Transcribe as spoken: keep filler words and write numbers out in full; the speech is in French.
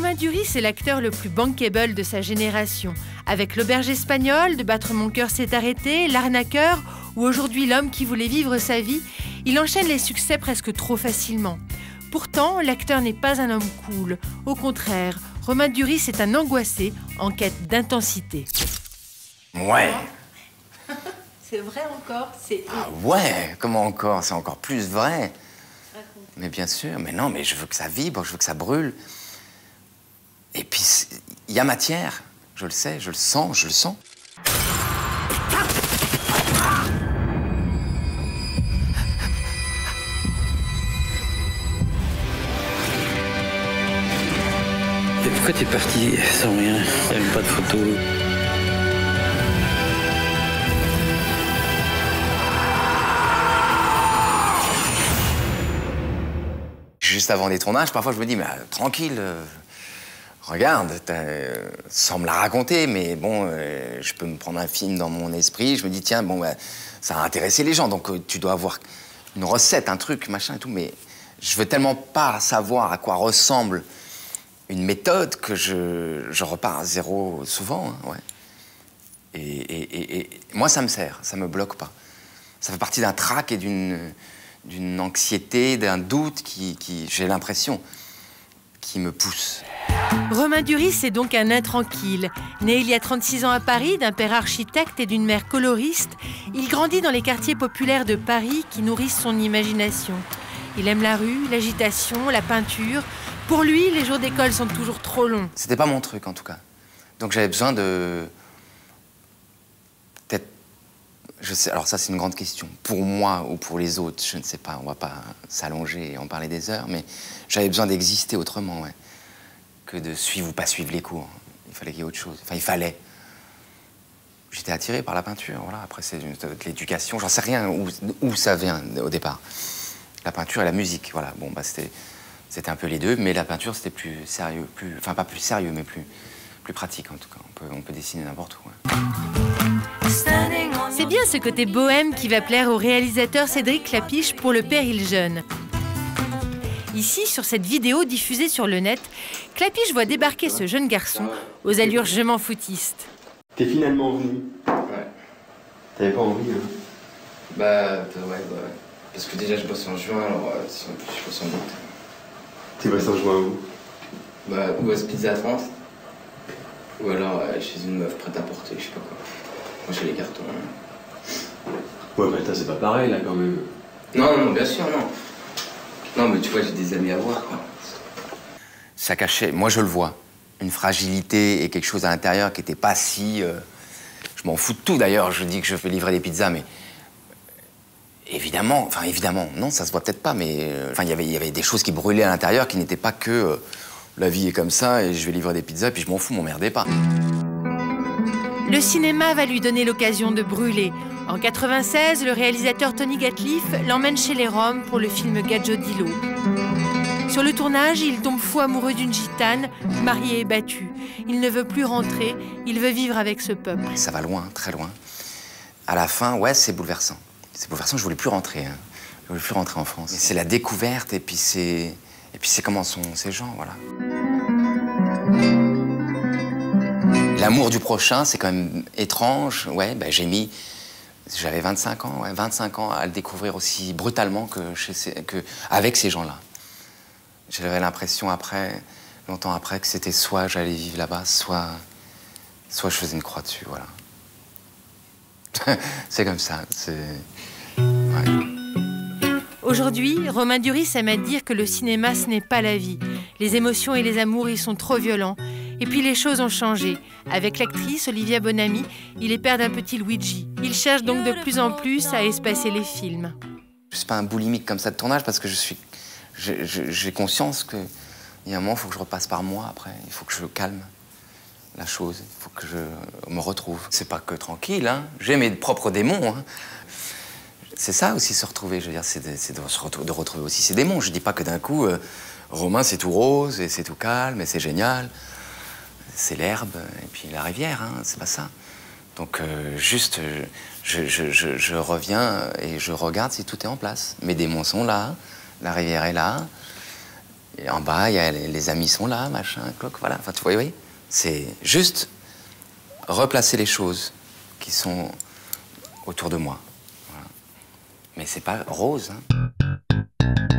Romain Duris est l'acteur le plus bankable de sa génération. Avec L'Auberge espagnole, De battre mon cœur s'est arrêté, L'arnaqueur ou aujourd'hui L'homme qui voulait vivre sa vie, il enchaîne les succès presque trop facilement. Pourtant, l'acteur n'est pas un homme cool. Au contraire, Romain Duris est un angoissé en quête d'intensité. Ouais. C'est vrai encore, c'est... Ah ouais, comment encore? C'est encore plus vrai. Mais bien sûr, mais non, mais je veux que ça vibre, je veux que ça brûle. Et puis, il y a matière. Je le sais, je le sens, je le sens. Et pourquoi t'es parti sans rien? T'as même pas de photo? Juste avant les tournages, parfois je me dis, mais euh, tranquille, euh, regarde, euh, sans me la raconter, mais bon, euh, je peux me prendre un film dans mon esprit, je me dis, tiens, bon, bah, ça a intéressé les gens, donc euh, tu dois avoir une recette, un truc, machin et tout, mais je veux tellement pas savoir à quoi ressemble une méthode que je, je repars à zéro souvent, hein, ouais. Et, et, et, et moi, ça me sert, ça me bloque pas. Ça fait partie d'un trac et d'une... d'une anxiété, d'un doute qui, qui j'ai l'impression, qui me pousse. Romain Duris est donc un intranquille. Né il y a trente-six ans à Paris, d'un père architecte et d'une mère coloriste, il grandit dans les quartiers populaires de Paris qui nourrissent son imagination. Il aime la rue, l'agitation, la peinture. Pour lui, les jours d'école sont toujours trop longs. C'était pas mon truc, en tout cas. Donc j'avais besoin de... peut-être... Je sais, alors ça, c'est une grande question. Pour moi ou pour les autres, je ne sais pas. On va pas s'allonger et en parler des heures, mais j'avais besoin d'exister autrement, ouais. Que de suivre ou pas suivre les cours. Il fallait qu'il y ait autre chose. Enfin, il fallait. J'étais attiré par la peinture, voilà. Après, c'est de l'éducation. J'en sais rien où, où ça vient au départ. La peinture et la musique, voilà. Bon, bah, c'était, c'était un peu les deux, mais la peinture, c'était plus sérieux. Plus, enfin, pas plus sérieux, mais plus, plus pratique, en tout cas. On peut, on peut dessiner n'importe où, ouais. C'est bien ce côté bohème qui va plaire au réalisateur Cédric Klapisch pour Le Péril jeune. Ici, sur cette vidéo diffusée sur le net, Klapisch voit débarquer ce jeune garçon aux allures je m'en foutistes. T'es finalement venu. Ouais. T'avais pas envie, hein? Bah, ouais, ouais. Parce que déjà, je bosse en juin, alors euh, si en plus je bosse en août. Tu bosses en juin où? Bah, ou à Pizza trente, ou alors euh, chez une meuf prête à porter, je sais pas quoi. Moi, j'ai les cartons. Hein. Ouais, mais toi, c'est pas pareil, là, quand même. Non, non, bien sûr, non. Non, mais tu vois, j'ai des amis à voir, quoi. Ça cachait, moi je le vois, une fragilité et quelque chose à l'intérieur qui n'était pas si... Euh, je m'en fous de tout d'ailleurs, je dis que je fais livrer des pizzas, mais... Évidemment, enfin évidemment, non, ça se voit peut-être pas, mais... Euh, enfin, y il y avait des choses qui brûlaient à l'intérieur qui n'étaient pas que... Euh, la vie est comme ça et je vais livrer des pizzas et puis je m'en fous, m'emmerdez pas. Le cinéma va lui donner l'occasion de brûler. En quatre-vingt-seize, le réalisateur Tony Gatliff l'emmène chez les Roms pour le film Gaggiodilo. Sur le tournage, il tombe fou amoureux d'une gitane, mariée et battue. Il ne veut plus rentrer, il veut vivre avec ce peuple. Ça va loin, très loin. À la fin, ouais, c'est bouleversant. C'est bouleversant, je voulais plus rentrer. Hein. Je voulais plus rentrer en France. C'est la découverte et puis c'est... Et puis c'est comment sont ces gens, voilà. L'amour du prochain, c'est quand même étrange. Ouais, ben, j'ai mis... J'avais vingt-cinq ans, ouais, vingt-cinq ans à le découvrir aussi brutalement que chez ces, que, avec ces gens-là. J'avais l'impression après, longtemps après, que c'était soit j'allais vivre là-bas, soit, soit je faisais une croix dessus, voilà. C'est comme ça, c'est... Ouais. Aujourd'hui, Romain Duris aime à dire que le cinéma, ce n'est pas la vie. Les émotions et les amours y sont trop violents. Et puis les choses ont changé. Avec l'actrice Olivia Bonamy, il est père d'un petit Luigi. Il cherche donc de plus en plus à espacer les films. Je ne suis pas un boulimique comme ça de tournage parce que je suis... J'ai conscience qu'il y a un moment, il faut que je repasse par moi après. Il faut que je calme la chose. Il faut que je me retrouve. C'est pas que tranquille, hein. J'ai mes propres démons, hein. C'est ça aussi, se retrouver. Je veux dire, c'est de, de, se retrouver, de retrouver aussi ses démons. Je dis pas que d'un coup, euh, Romain, c'est tout rose et c'est tout calme et c'est génial. C'est l'herbe et puis la rivière, hein, c'est pas ça. Donc, euh, juste, je, je, je, je reviens et je regarde si tout est en place. Mes démons sont là, la rivière est là, Et en bas, il y a les, les amis sont là, machin, cloque, voilà. Enfin, tu vois, oui. C'est juste replacer les choses qui sont autour de moi. Voilà. Mais c'est pas rose, hein.